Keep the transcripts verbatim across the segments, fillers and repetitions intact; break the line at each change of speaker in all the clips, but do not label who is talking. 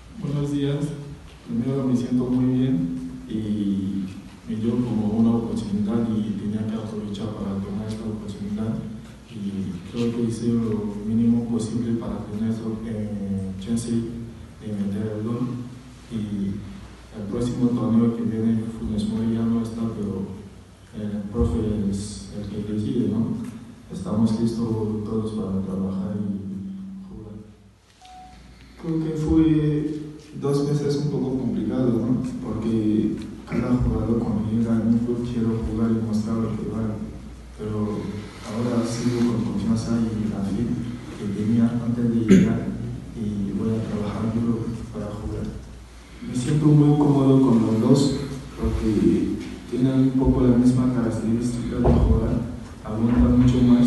Buenos días. Primero me siento muy bien y me dio como una oportunidad y tenía que aprovechar para tomar esta oportunidad y creo que hice lo mínimo posible para tener esa eh, chance de meter el gol. Y el próximo torneo que viene Funes Mori ya no está, pero el profe es el que decide, ¿no? Estamos listos todos para trabajar y jugar. Creo que fue dos meses un poco complicado, ¿no? Porque cada jugador cuando llega al club quiere jugar y mostrar lo que vale. Pero ahora sigo con confianza y la fe que tenía antes de llegar y voy a trabajar duro para jugar. Me siento muy cómodo con los dos porque tienen un poco la misma característica de jugar, aguantan mucho más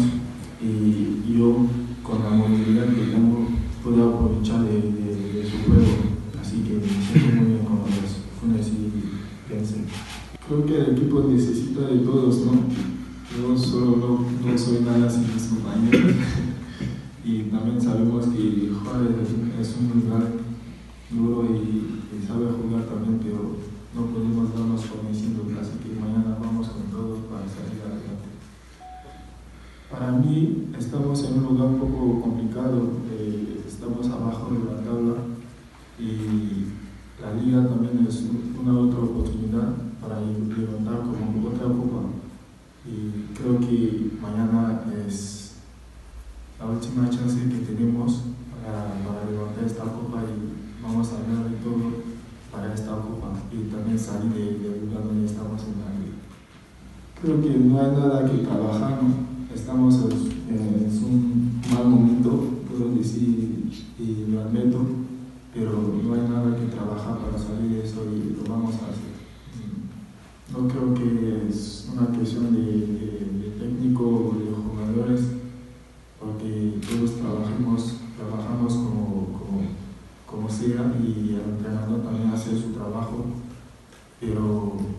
y yo con la movilidad que tengo puedo aprovechar de, de, de su juego. Así que me siento muy bien con los Funes y Jensen. Creo que el equipo necesita de todos, ¿no? Yo solo no, no soy nada sin mis compañeros. Y también sabemos que Juárez es un lugar duro y, y sabe jugar también, pero no podemos darnos por vencidos. Así que mañana vamos con todos para salir adelante. Para mí estamos en un lugar un poco complicado. Eh, estamos abajo de la tabla. Y la liga también es una otra oportunidad para levantar como otra copa. Y creo que mañana es la última chance que tenemos para, para levantar esta copa y vamos a dar de todo para esta copa y también salir del de lugar donde estamos en la liga. Creo que no hay nada que trabajar, ¿no? Estamos en, en un mal momento, puedo decir, y lo admito, pero no hay nada que trabajar para salir de eso y lo vamos a hacer. No creo que es una cuestión de, de, de técnico o de jugadores, porque todos trabajamos, trabajamos como, como, como sea y el entrenador también hace su trabajo, pero